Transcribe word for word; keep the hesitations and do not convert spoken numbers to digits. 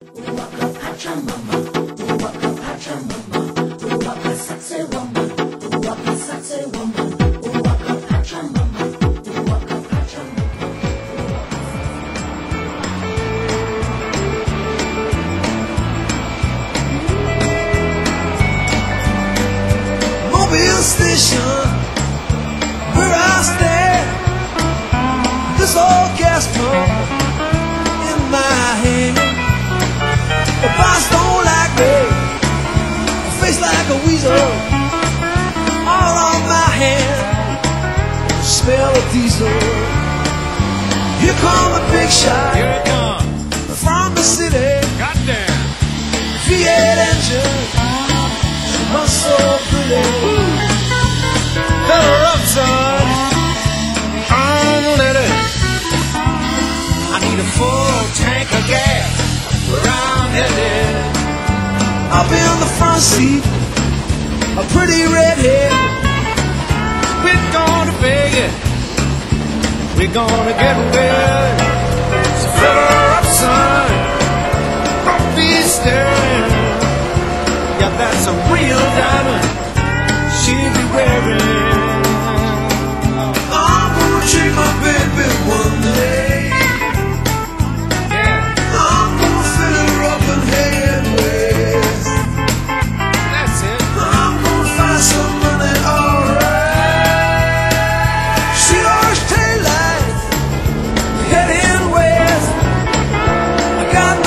Mobile station, where I stand, this old gas pump in my hand. The boss don't like me, a face like a weasel, all on my hand, smell of diesel. Here come a big shot, Here it comes. from the city, Goddamn. V eight engine, runs so pretty. Better up, son. Unleaded. I need a full tank of gas where I'm headed. Up in the front seat, a pretty redhead. We're gonna Vegas. We're gonna get wet. So fill her up, son. Don't be staring. Yeah, that's a real diamond. She'll be wearing. I'm gonna treat my baby one day. Yeah, I'm gonna fill her up and head west. that's it. I'm gonna find some money, alright. She always taillights, heading west. I got